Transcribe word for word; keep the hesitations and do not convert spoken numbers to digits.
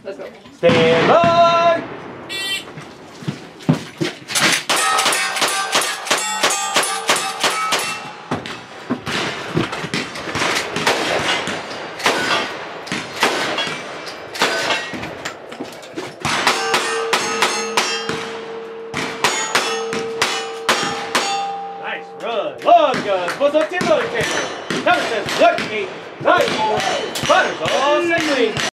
Let's go. Stand by! Nice run. Long guns. What's up, Tim? Cavern says, what? Eight, nine, butters all singly.